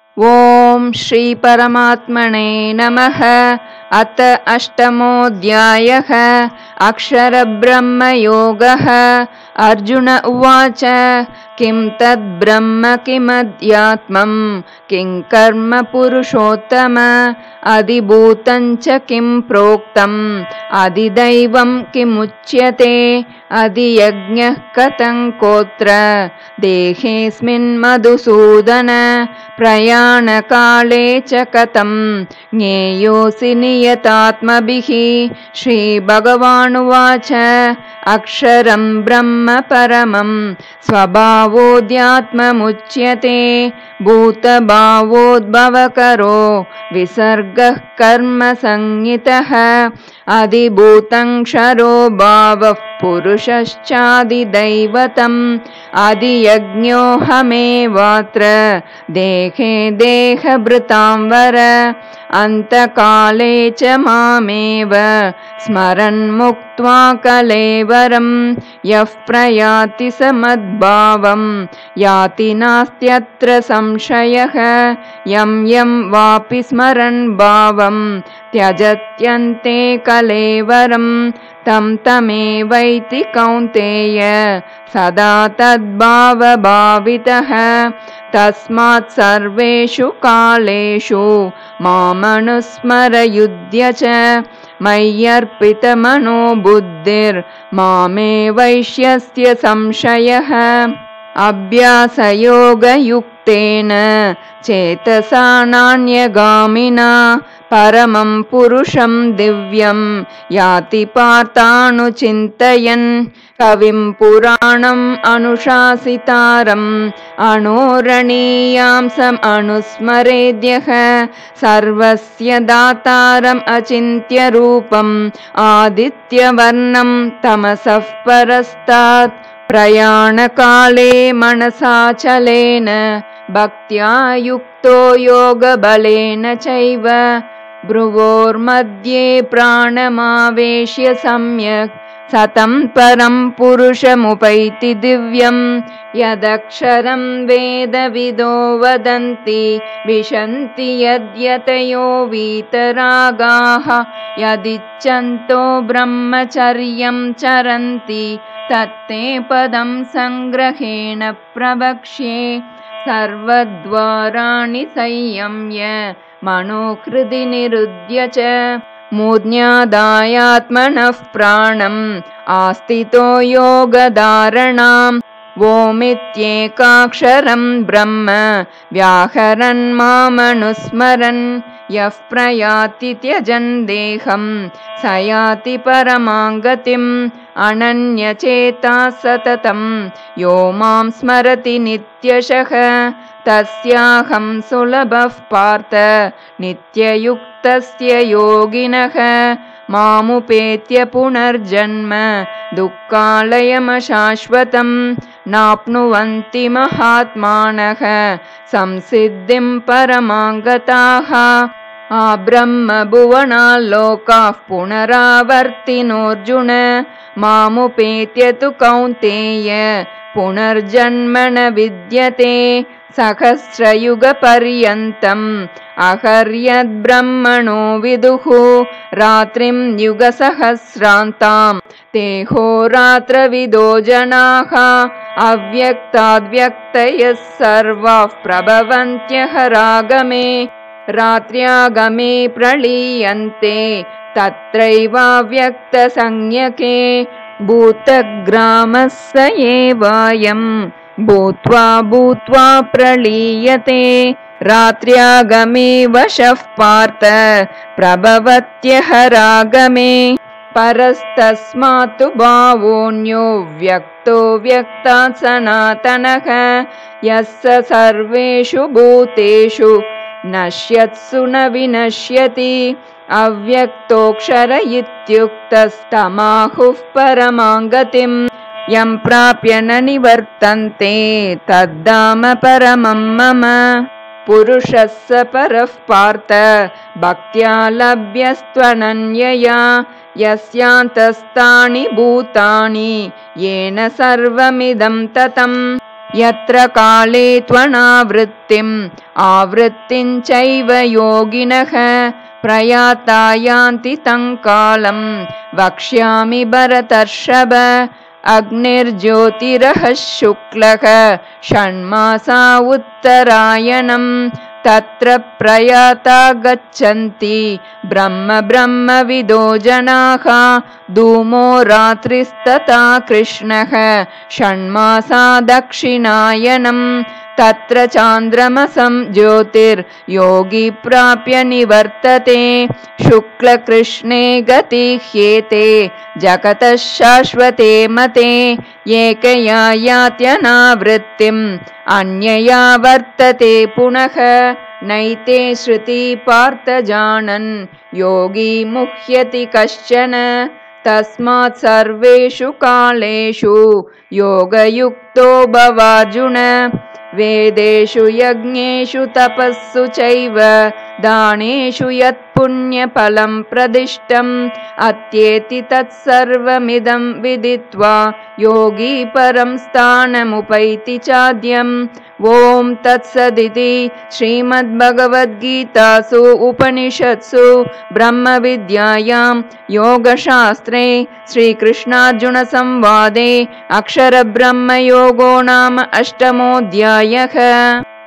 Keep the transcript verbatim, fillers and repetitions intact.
ओम श्री परमात्मने नमः। अथ अष्टमोऽध्यायः। अक्षरब्रह्मयोगः। अर्जुन उवाच किं तद्ब्रह्म किमध्यात्मं किं कर्म पुरुषोत्तम अधिभूतं च किं प्रोक्तम् अधिदैवं किमुच्यते अधियज्ञः कथं कोत्र देहेऽस्मिन् मधुसूदन प्रयाणकाले च कथं ज्ञेयोऽसि नियतात्मभिः। श्रीभगवानुवाच अक्षरं ब्रह्म परमं स्वभावोऽध्यात्ममुच्यते भूतभावोद्भवकरो विसर्गः कर्म संज्ञितः अधिभूतं क्षरो भावः पुरुषश्चादिदैवतम् अधियज्ञोऽहमेवात्र देहे देहभृतां वर अन्तकाले च मामेव स्मरन् मुक्त्वा कलेवरं यः प्रयाति स मद्भावं याति नास्त्यत्र संशयः यं यं वापि स्मरन् भावं त्यजत्यन्ते कलेवरं तं तमेवैति कौन्तेय सदा तद्भावभावितः। तस्मात् सर्वेषु कालेषु मामनुस्मरयुध्य च मय्यर्पितमनो बुद्धिर्मामे वैश्यस्य संशयः। अभ्यासयोगयुक्तेन चेतसा नान्यगामिना परमं पुरुषं दिव्यं याति पार्थानुचिन्तयन् कविं पुराणम् अनुशासितारम् अणोरणीयां सम् अनुस्मरेद्यः सर्वस्य दातारम् अचिन्त्यरूपम् आदित्यवर्णं तमसः परस्तात् प्रयाणकाले मनसाचलेन भक्त्या युक्तो योगबलेन चैव भ्रुवोर्मध्ये प्राणमावेश्य सम्यक् सतं परं पुरुषमुपैति दिव्यं यदक्षरं वेदविदो वदन्ति विशन्ति यद्यतयो वीतरागाः यदिच्छन्तो ब्रह्मचर्यं चरन्ति तत्ते पदं संग्रहेण प्रवक्ष्ये सर्वद्वाराणि संयम्य मनोहृदि निरुध्य च मूर्ध्यादायात्मनः प्राणम् आस्थितो योगधारणाम् ओमित्येकाक्षरं ब्रह्म व्याहरन् मामनुस्मरन् यः प्रयाति त्यजन् देहं स याति परमां गतिम् अनन्यचेताः सततं यो मां स्मरति नित्यशः तस्याहं सुलभः पार्थ नित्ययुक्तस्य योगिनः मामुपेत्य पुनर्जन्म दुःखालयमशाश्वतं नाप्नुवन्ति महात्मानः संसिद्धिं परमां गताः। आब्रह्मभुवनाल्लोकाः पुनरावर्तिनोऽर्जुन मामुपेत्य तु कौन्तेय पुनर्जन्म न विद्यते सहस्रयुगपर्यन्तम् अहर्यद्ब्रह्मणो विदुः रात्रिं युगसहस्रान्तां तेहोरात्रविदो जनाः अव्यक्ताद्व्यक्तयः सर्वाः प्रभवन्त्यहरागमे रात्र्यागमे प्रलीयन्ते तत्रैवाव्यक्तसंज्ञके भूतग्रामः स एवायं भूत्वा भूत्वा प्रलीयते रात्र्यागमे वशः पार्थ प्रभवत्यहरागमे परस्तस्मात् भावोऽन्यो व्यक्तो व्यक्तात् सनातनः यस्य सर्वेषु भूतेषु नश्यत्सु न विनश्यति अव्यक्तोऽक्षर इत्युक्तस्तमाहुः परमां गतिम् यं प्राप्य न निवर्तन्ते तद्धाम परमं मम पुरुषः स परः पार्थ भक्त्या लभ्यस्त्वनन्यया यस्यान्तस्तानि भूतानि येन सर्वमिदं ततम् यत्र काले त्वनावृत्तिम् आवृत्तिं चैव योगिनः प्रयाता यान्ति तं कालं वक्ष्यामि भरतर्षभ अग्निर्ज्योतिरः शुक्लः षण्मासा उत्तरायणम् तत्र प्रयाता गच्छन्ति ब्रह्म ब्रह्मविदो जनाः धूमो रात्रिस्तथा कृष्णः षण्मासा दक्षिणायनम् तत्र चान्द्रमसं ज्योतिर्योगी प्राप्य निवर्तते शुक्लकृष्णे गति ह्येते जगतः शाश्वते मते एकया यात्यनावृत्तिम् अन्यया वर्तते पुनः नैते श्रुति पार्थ जानन् योगी मुह्यति कश्चन तस्मात् सर्वेषु कालेषु योगयुक्तो भवार्जुन वेदेषु यज्ञेषु तपस्सु चैव दानेषु यत् पुण्यफलं प्रदिष्टम् अत्येति तत्सर्वमिदं विदित्वा योगी परं स्थानमुपैति चाद्यम् ॐ तत्सदिति श्रीमद्भगवद्गीतासु उपनिषत्सु ब्रह्मविद्यायां योगशास्त्रे श्रीकृष्णार्जुनसंवादे अक्षरब्रह्मयोगो नाम अष्टमोऽध्यायः।